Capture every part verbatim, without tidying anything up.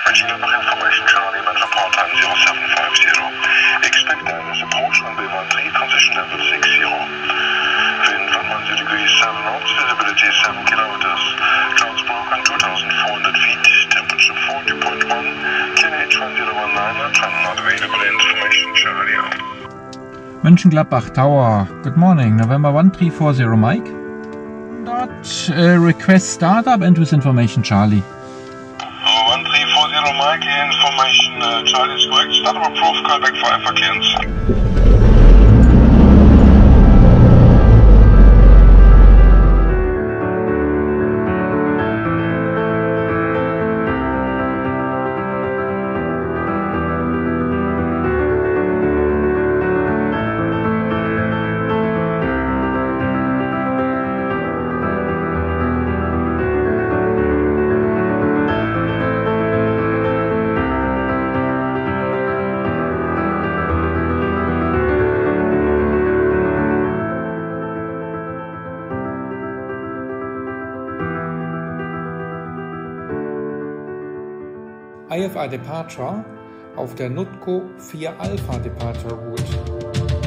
Mönchengladbach information Charlie, met report time zero seven five zero. Expect direct approach on B one three, transition level six zero. Wind one one zero degrees seven knots, visibility seven kilometers. Clouds broken two thousand four hundred feet, temperature forty point one, K N H one zero one nine, trend not available, information Charlie out. Mönchengladbach Tower, good morning, November one three four zero Mike. Dot uh, request startup and with information Charlie. one three four zero Mike, information uh, Charlie is correct, startup approved, call back for F A Qs. I F A Departure auf der Nutco vier Alpha Departure Route.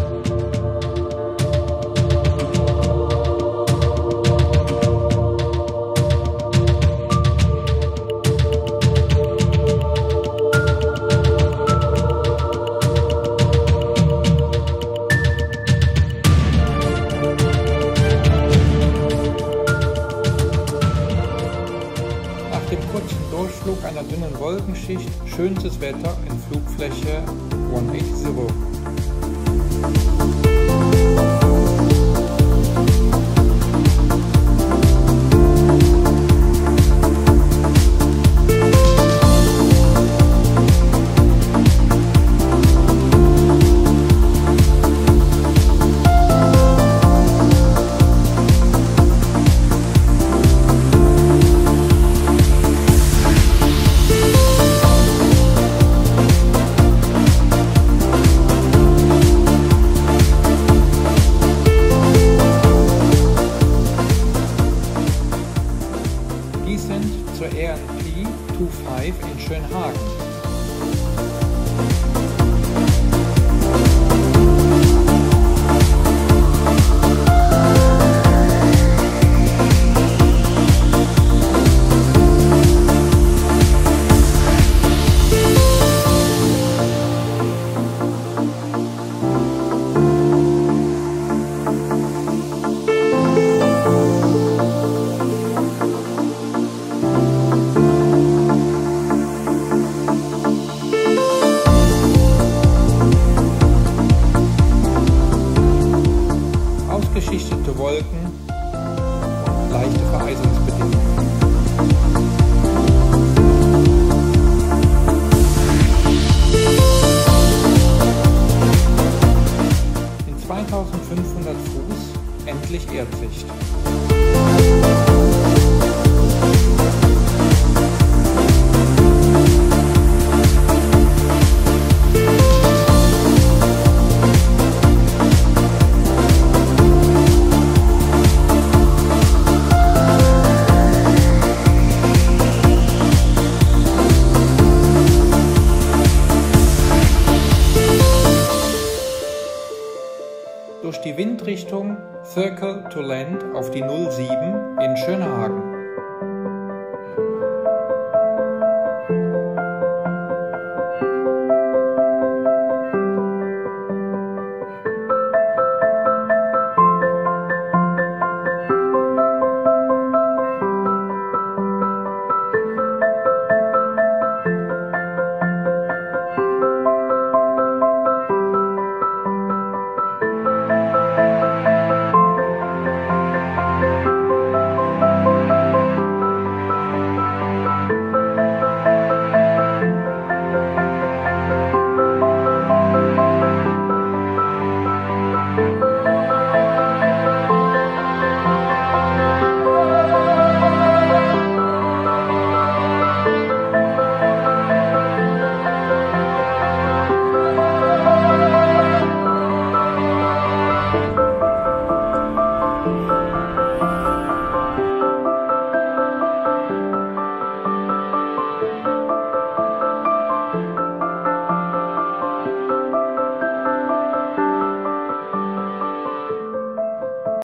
Durchflug einer dünnen Wolkenschicht, schönstes Wetter in Flugfläche hundertachtzig. Zur R N P fünfundzwanzig in Schönhagen. Geschichtete Wolken und leichte Vereisungsbedingungen. In zweitausendfünfhundert Fuß endlich Erdsicht. Durch die Windrichtung Circle to Land auf die null sieben in Schönhagen.